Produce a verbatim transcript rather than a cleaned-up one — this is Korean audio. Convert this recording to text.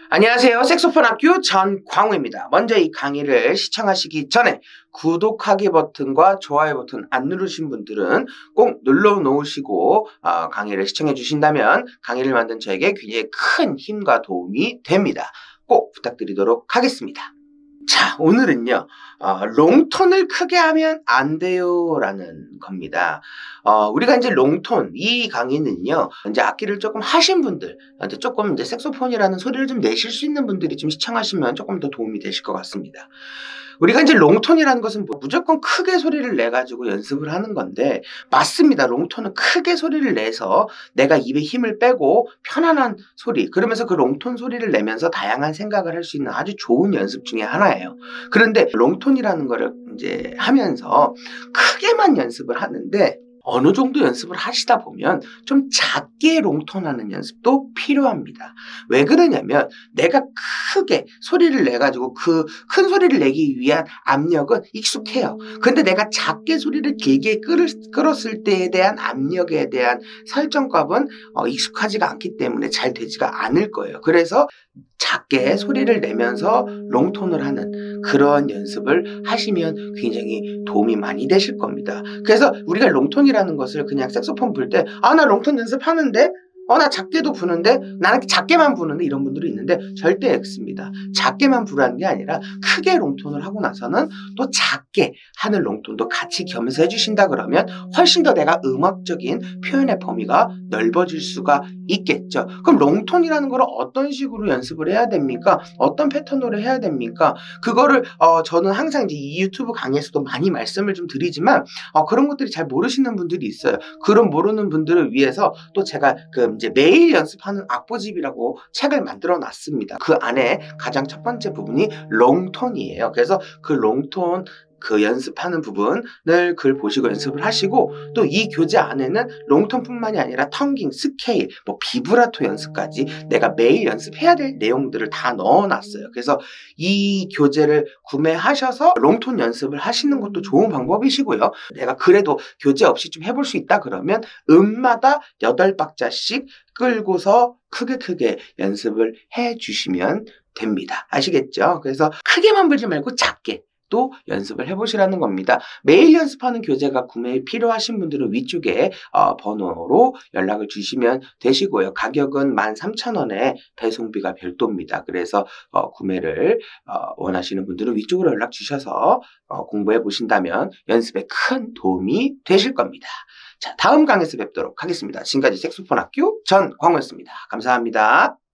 안녕하세요. 색소폰 학교 전광우입니다. 먼저 이 강의를 시청하시기 전에 구독하기 버튼과 좋아요 버튼 안 누르신 분들은 꼭 눌러 놓으시고 어, 강의를 시청해 주신다면 강의를 만든 저에게 굉장히 큰 힘과 도움이 됩니다. 꼭 부탁드리도록 하겠습니다. 자, 오늘은요, 어, 롱톤을 크게 하면 안 돼요 라는 겁니다. 어, 우리가 이제 롱톤, 이 강의는요, 이제 악기를 조금 하신 분들, 이제 조금 이제 색소폰이라는 소리를 좀 내실 수 있는 분들이 좀 시청하시면 조금 더 도움이 되실 것 같습니다. 우리가 이제 롱톤이라는 것은 뭐 무조건 크게 소리를 내가지고 연습을 하는 건데, 맞습니다. 롱톤은 크게 소리를 내서 내가 입에 힘을 빼고 편안한 소리, 그러면서 그 롱톤 소리를 내면서 다양한 생각을 할 수 있는 아주 좋은 연습 중에 하나예요. 그런데 롱톤이라는 거를 이제 하면서 크게만 연습을 하는데, 어느 정도 연습을 하시다 보면 좀 작게 롱톤하는 연습도 필요합니다. 왜 그러냐면 내가 크게 소리를 내가지고 그 큰 소리를 내기 위한 압력은 익숙해요. 근데 내가 작게 소리를 길게 끌을, 끌었을 때에 대한 압력에 대한 설정값은 어, 익숙하지가 않기 때문에 잘 되지가 않을 거예요. 그래서 작게 소리를 내면서 롱톤을 하는 그런 연습을 하시면 굉장히 도움이 많이 되실 겁니다. 그래서 우리가 롱톤이라는 것을 그냥 색소폰 불 때 아, 나 롱톤 연습하는데? 어, 나 작게도 부는데? 나는 작게만 부는데? 이런 분들이 있는데 절대 X입니다. 작게만 부라는 게 아니라 크게 롱톤을 하고 나서는 또 작게 하는 롱톤도 같이 겸해서 해주신다 그러면 훨씬 더 내가 음악적인 표현의 범위가 넓어질 수가 있겠죠. 그럼 롱톤이라는 걸 어떤 식으로 연습을 해야 됩니까? 어떤 패턴으로 해야 됩니까? 그거를 어, 저는 항상 이제 이 유튜브 강의에서도 많이 말씀을 좀 드리지만 어, 그런 것들이 잘 모르시는 분들이 있어요. 그런 모르는 분들을 위해서 또 제가 그 이제 매일 연습하는 악보집이라고 책을 만들어 놨습니다. 그 안에 가장 첫 번째 부분이 롱톤이에요. 그래서 그 롱톤 그 연습하는 부분을 글 보시고 연습을 하시고 또 이 교재 안에는 롱톤뿐만이 아니라 텅깅, 스케일, 뭐 비브라토 연습까지 내가 매일 연습해야 될 내용들을 다 넣어놨어요. 그래서 이 교재를 구매하셔서 롱톤 연습을 하시는 것도 좋은 방법이시고요. 내가 그래도 교재 없이 좀 해볼 수 있다 그러면 음마다 여덟 박자씩 끌고서 크게 크게 연습을 해주시면 됩니다. 아시겠죠? 그래서 크게만 불지 말고 작게 또 연습을 해보시라는 겁니다. 매일 연습하는 교재가 구매 필요하신 분들은 위쪽에 어, 번호로 연락을 주시면 되시고요. 가격은 만 삼천 원에 배송비가 별도입니다. 그래서 어, 구매를 어, 원하시는 분들은 위쪽으로 연락 주셔서 어, 공부해 보신다면 연습에 큰 도움이 되실 겁니다. 자, 다음 강의에서 뵙도록 하겠습니다. 지금까지 색소폰 학교 전광우였습니다. 감사합니다.